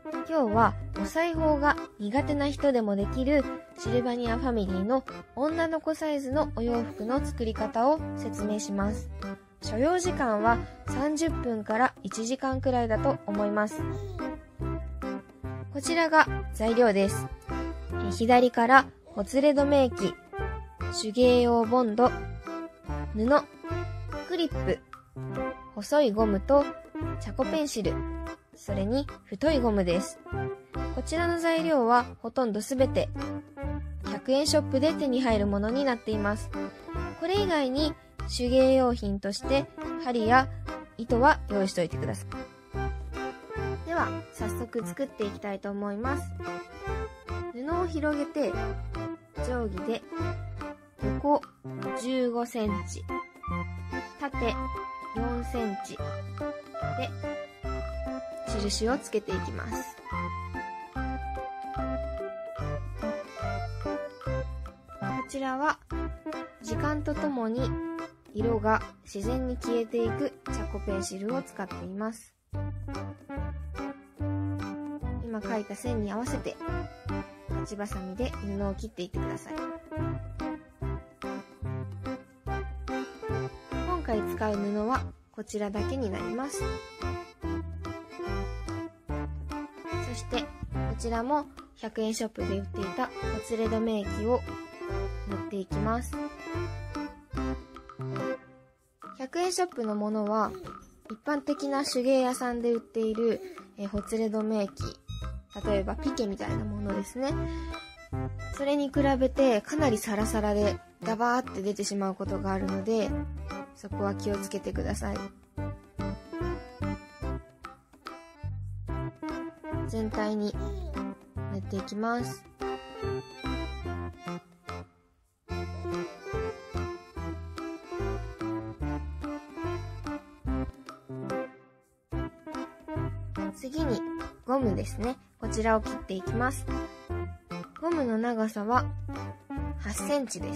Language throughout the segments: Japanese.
今日はお裁縫が苦手な人でもできるシルバニアファミリーの女の子サイズのお洋服の作り方を説明します。所要時間は30分から1時間くらいだと思います。こちらが材料です。左からほつれ止め液、手芸用ボンド、布、クリップ、細いゴムとチャコペンシル、それに太いゴムです。こちらの材料はほとんどすべて100円ショップで手に入るものになっています。これ以外に手芸用品として針や糸は用意しておいてください。では早速作っていきたいと思います。布を広げて定規で横15センチ、縦4センチで印をつけていきます。こちらは時間とともに色が自然に消えていくチャコペンシルを使っています。今描いた線に合わせて裁ちばさみで布を切っていってください。今回使う布はこちらだけになります。そしてこちらも100円ショップで売っていたほつれ止め液を塗っていきます。100円ショップのものは一般的な手芸屋さんで売っているほつれ止め液、例えばピケみたいなものですね。それに比べてかなりサラサラでダバーって出てしまうことがあるので、そこは気をつけてください。全体に塗っていきます。次にゴムですね。こちらを切っていきます。ゴムの長さは8センチです。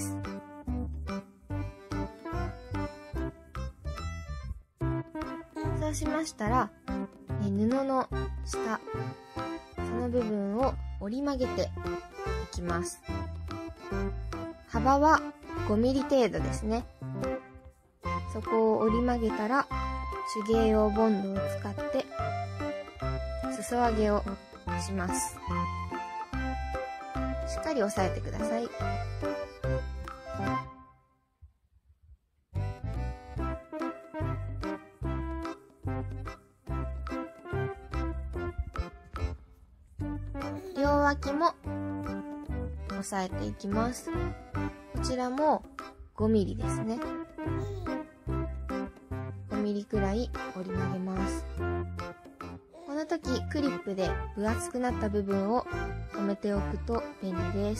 そうしましたら、布の下、その部分を折り曲げていきます。幅は5ミリ程度ですね。そこを折り曲げたら、手芸用ボンドを使って裾上げをします。しっかり押さえてください。両脇も押さえていきます。こちらも5ミリですね。5ミリくらい折り曲げます。この時クリップで分厚くなった部分を留めておくと便利です。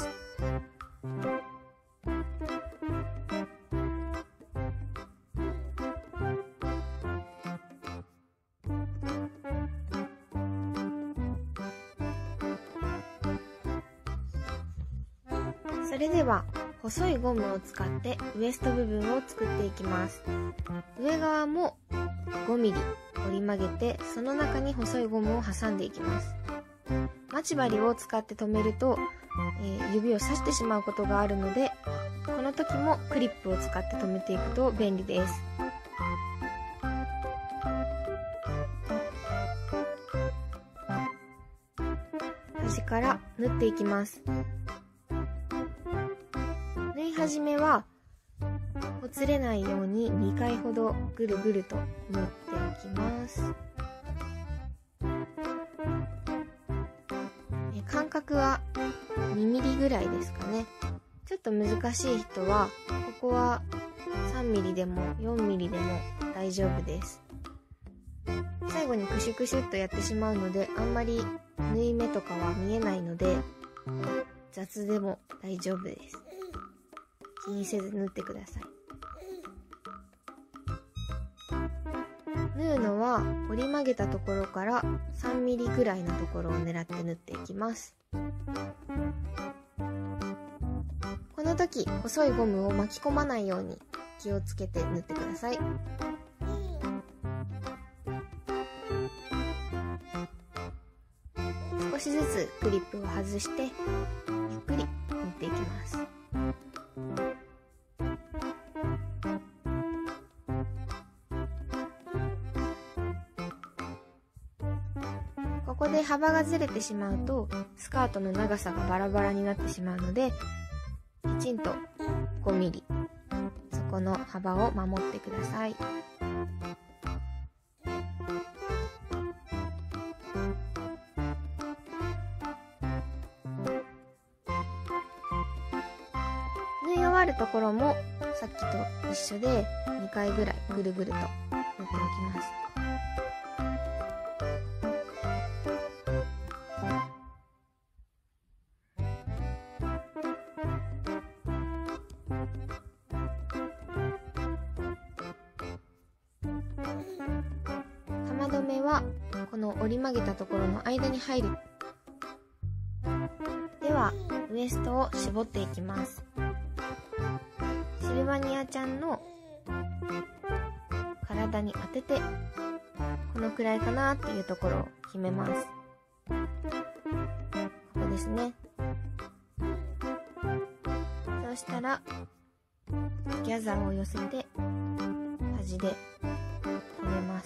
それでは細いゴムを使ってウエスト部分を作っていきます。上側も5ミリ折り曲げて、その中に細いゴムを挟んでいきます。待ち針を使って留めると、指を刺してしまうことがあるので、この時もクリップを使って留めていくと便利です。端から縫っていきます。縫い始めはほつれないように2回ほどぐるぐると縫っていきます。間隔は2ミリぐらいですかね。ちょっと難しい人はここは3ミリでも4ミリでも大丈夫です。最後にクシュクシュっとやってしまうので、あんまり縫い目とかは見えないので雑でも大丈夫です。気にせず縫ってください。縫うのは折り曲げたところから3ミリくらいのところを狙って縫っていきます。この時細いゴムを巻き込まないように気をつけて縫ってください。 しずつクリップを外してゆっくり縫っていきます。ここで幅がずれてしまうとスカートの長さがバラバラになってしまうので、きちんと5ミリそこの幅を守ってください。縫い終わるところもさっきと一緒で2回ぐらいぐるぐると縫っておきます。玉留めはこの折り曲げたところの間に入る。ではウエストを絞っていきます。シルバニアちゃんの体に当ててこのくらいかなっていうところを決めます。ここですね。そうしたらギャザーを寄せて端で留めます。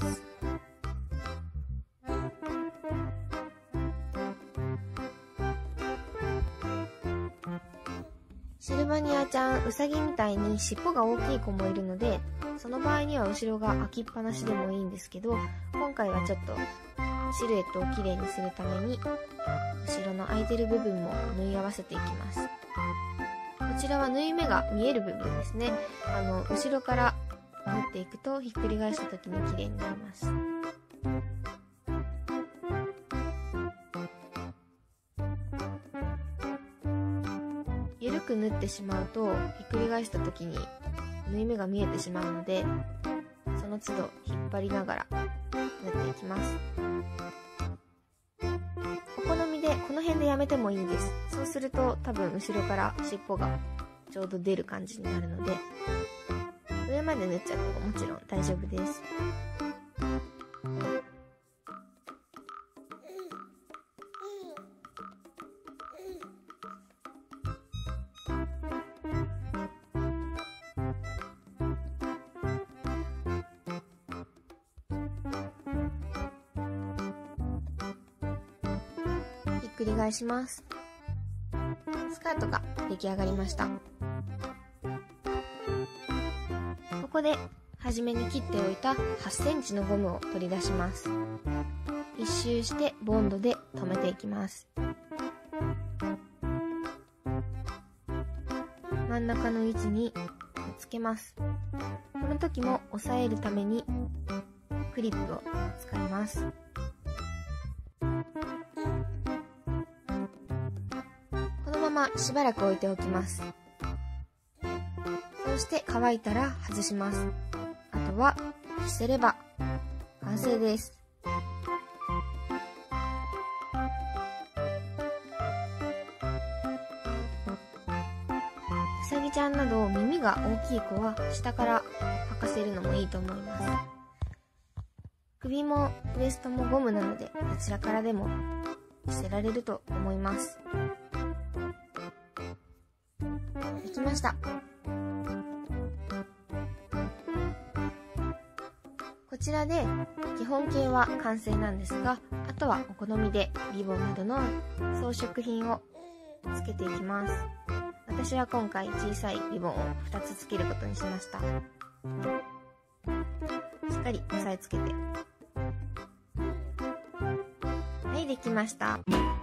シルバニアちゃん、ウサギみたいに尻尾が大きい子もいるので、その場合には後ろが開きっぱなしでもいいんですけど、今回はちょっとシルエットをきれいにするために後ろの空いてる部分も縫い合わせていきます。こちらは縫い目が見える部分ですね。後ろから縫っていくとひっくり返した時にきれいになります。緩く縫ってしまうとひっくり返した時に縫い目が見えてしまうので、その都度引っ張りながら縫っていきます。お好みでこの辺でやめてもいいです。そうすると多分後ろから尻尾がちょうど出る感じになるので、上まで縫っちゃってももちろん大丈夫です。ひっくり返します。スカートが出来上がりました。ここで初めに切っておいた8センチのゴムを取り出します。一周してボンドで留めていきます。真ん中の位置につけます。この時も押さえるためにクリップを使います。このまましばらく置いておきます。そして乾いたら外します。あとは着せれば完成です。うさぎちゃんなど耳が大きい子は下から履かせるのもいいと思います。首もウエストもゴムなのでどちらからでも着せられると思います。できました。こちらで基本形は完成なんですが、あとはお好みでリボンなどの装飾品をつけていきます。私は今回小さいリボンを2つつけることにしました。しっかり押さえつけて、はい、できました。